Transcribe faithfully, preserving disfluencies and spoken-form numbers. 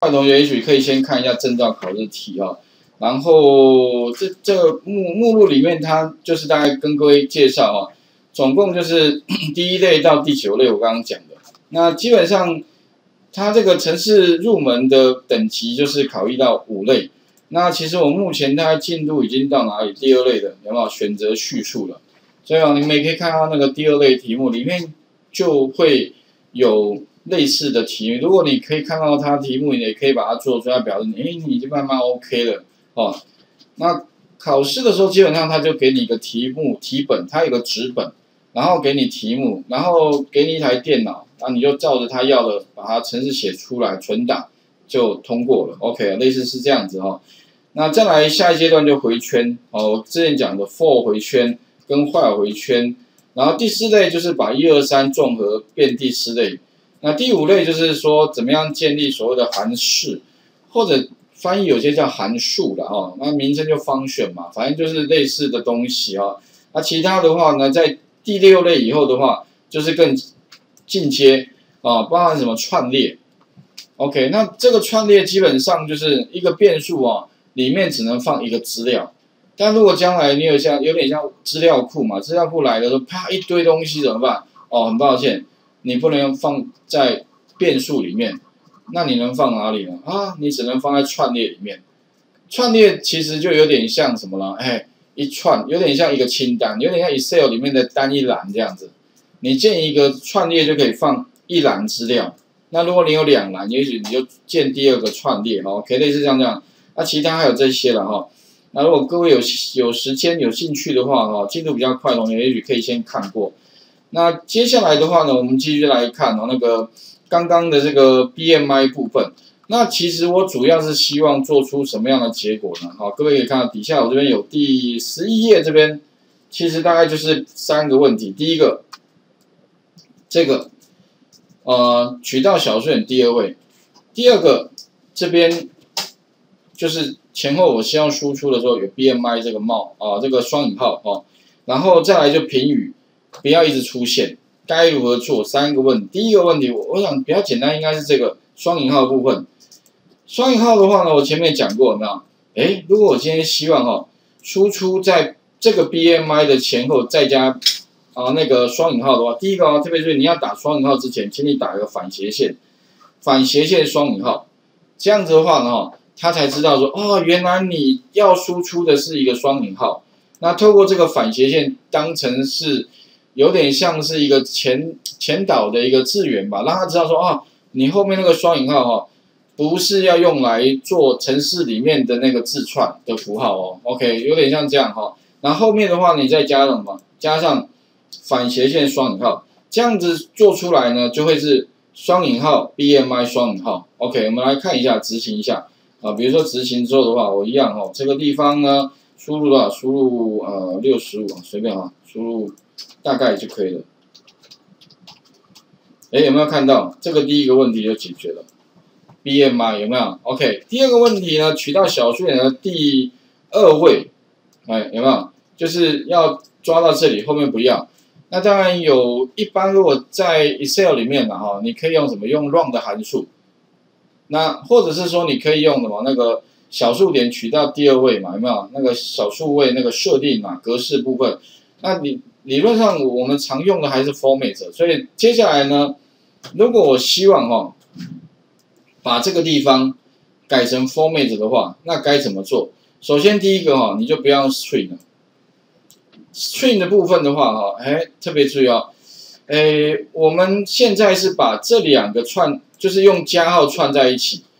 同学也许可以先看一下证照考试题啊，然后这这个目目录里面，它就是大概跟各位介绍啊，总共就是第一类到第九类，我刚刚讲的。那基本上它这个程式入门的等级就是考一到五类。那其实我目前大概进度已经到哪里？第二类的有没有选择叙述了？所以啊，你们也可以看到那个第二类题目里面就会有类似的题目，如果你可以看到它题目，你也可以把它做出来，表示你，哎，你已经慢慢 OK 了哦。那考试的时候，基本上它就给你一个题目题本，它有个纸本，然后给你题目，然后给你一台电脑，然后你就照着它要的把它程式写出来，存档就通过了 ，OK， 类似是这样子哦。那再来下一阶段就回圈哦，我之前讲的 for 回圈跟 while 回圈，然后第四类就是把一二三综合变第四类。那第五类就是说，怎么样建立所谓的函式，或者翻译有些叫函数的哈，那名称就function嘛，反正就是类似的东西哈。那其他的话呢，在第六类以后的话，就是更进阶啊，包含什么串列。OK， 那这个串列基本上就是一个变数啊，里面只能放一个资料。但如果将来你有像有点像资料库嘛，资料库来的时候，啪一堆东西怎么办？哦，很抱歉。你不能放在变数里面，那你能放哪里呢？啊，你只能放在串列里面。串列其实就有点像什么了？哎，一串有点像一个清单，有点像 Excel 里面的单一栏这样子。你建一个串列就可以放一栏资料。那如果你有两栏，也许你就建第二个串列哦，可以类似像这样。那其他还有这些了哈。那如果各位有有时间有兴趣的话哈，进度比较快的同学，也许可以先看过。那接下来的话呢，我们继续来看哦，那个刚刚的这个 B M I 部分。那其实我主要是希望做出什么样的结果呢？好，各位可以看到底下我这边有第十一页这边，其实大概就是三个问题。第一个，这个呃取到小数点第二位。第二个，这边就是前后我希望输出的时候有 B M I 这个冒啊、呃、这个双引号哦，然后再来就评语。不要一直出现，该如何做？三个问题。第一个问题，我我想比较简单，应该是这个双引号的部分。双引号的话呢，我前面讲过，有没有？哎，如果我今天希望哈、哦，输出在这个 B M I 的前后再加啊那个双引号的话，第一个啊，特别是你要打双引号之前，请你打一个反斜线，反斜线双引号，这样子的话呢，他才知道说，哦，原来你要输出的是一个双引号。那透过这个反斜线当成是有点像是一个前前导的一个字元吧，让他知道说啊，你后面那个双引号哈、哦，不是要用来做程式里面的那个字串的符号哦 ，OK， 有点像这样哈、哦。然后后面的话，你再加上什么？加上反斜线双引号，这样子做出来呢，就会是双引号 B M I 双引号。OK， 我们来看一下执行一下啊，比如说执行之后的话，我一样哦，这个地方呢，输入多少？输入呃六十五，随便啊，输入。大概就可以了。哎，有没有看到这个第一个问题就解决了 ？B M I 有没有 ？OK， 第二个问题呢，取到小数点的第二位，哎，有没有？就是要抓到这里，后面不要。那当然有，一般如果在 Excel 里面呢，哈，你可以用什么？用 round 的函数。那或者是说，你可以用什么？那个小数点取到第二位嘛，有没有？那个小数位那个设定嘛，格式部分。那你理论上我们常用的还是 format， 所以接下来呢，如果我希望哈、哦，把这个地方改成 format 的话，那该怎么做？首先第一个哈、哦，你就不要用 string 了。string 的部分的话哈，哎，特别注意哦，哎，我们现在是把这两个串，就是用加号串在一起。